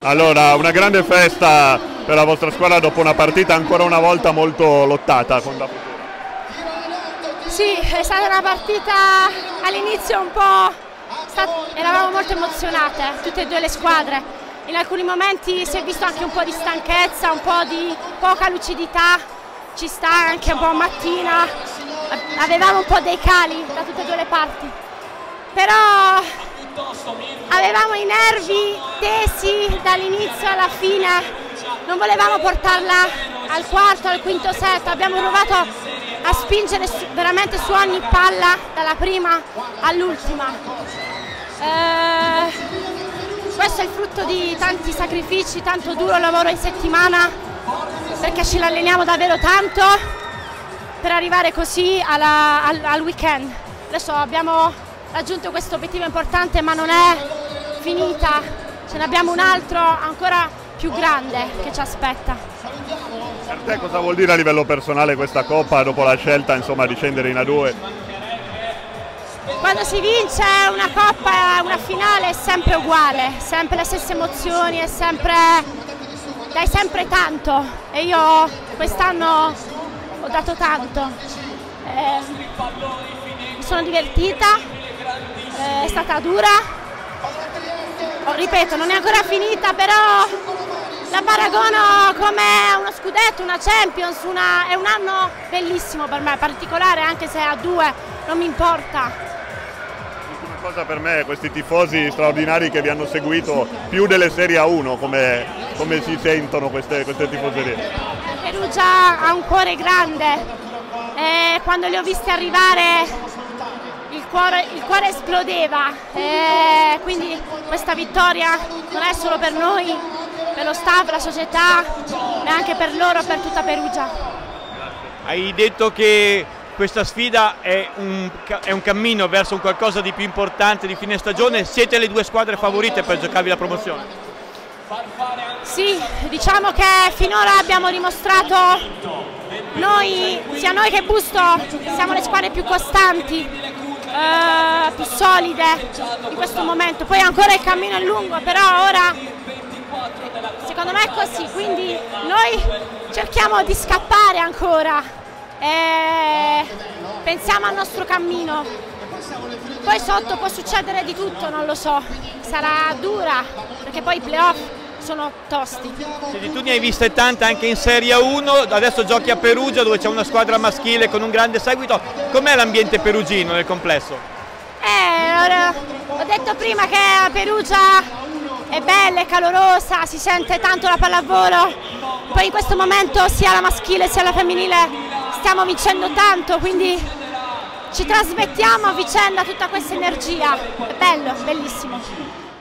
Allora, una grande festa per la vostra squadra dopo una partita ancora una volta molto lottata con la Futura. Sì, è stata una partita all'inizio un po'... eravamo molto emozionate, tutte e due le squadre. In alcuni momenti si è visto anche un po' di stanchezza, un po' di poca lucidità, ci sta anche un po' mattina, avevamo un po' dei cali da tutte e due le parti. Però avevamo i nervi tesi dall'inizio alla fine, non volevamo portarla al quarto, al quinto set, abbiamo provato a spingere veramente su ogni palla, dalla prima all'ultima. Questo è il frutto di tanti sacrifici, tanto duro lavoro in settimana, perché ci alleniamo davvero tanto per arrivare così al weekend. Adesso abbiamo raggiunto questo obiettivo importante, ma non è finita, ce ne abbiamo un altro ancora più grande che ci aspetta. Per te cosa vuol dire a livello personale questa Coppa dopo la scelta, insomma, di scendere in A2? Quando si vince una Coppa, una finale è sempre uguale, sempre le stesse emozioni, è sempre, dai sempre tanto, e io quest'anno ho dato tanto. Mi sono divertita, è stata dura, ripeto, non è ancora finita, però la paragono come uno scudetto, una Champions, è un anno bellissimo per me, particolare, anche se a due non mi importa. L'ultima cosa per me, questi tifosi straordinari che vi hanno seguito più delle Serie A1, come si sentono queste tifoserie? Perugia ha un cuore grande e quando li ho visti arrivare il cuore esplodeva, quindi questa vittoria non è solo per noi, per lo staff, la società, ma anche per loro, per tutta Perugia. Hai detto che questa sfida è un cammino verso un qualcosa di più importante di fine stagione. Siete le due squadre favorite per giocarvi la promozione? Sì, diciamo che finora abbiamo dimostrato, sia noi che Busto, siamo le squadre più costanti, più solide in questo momento. Poi ancora il cammino è lungo, però ora secondo me è così, quindi noi cerchiamo di scappare ancora e pensiamo al nostro cammino. Poi sotto può succedere di tutto, non lo so, sarà dura perché poi i playoff sono tosti. Senti, tu ne hai viste tante anche in Serie A1, adesso giochi a Perugia dove c'è una squadra maschile con un grande seguito. Com'è l'ambiente perugino nel complesso? Ho detto prima che a Perugia è bella, è calorosa, si sente tanto la pallavolo, poi in questo momento sia la maschile sia la femminile stiamo vincendo tanto, quindi ci trasmettiamo a vicenda tutta questa energia, è bello, bellissimo.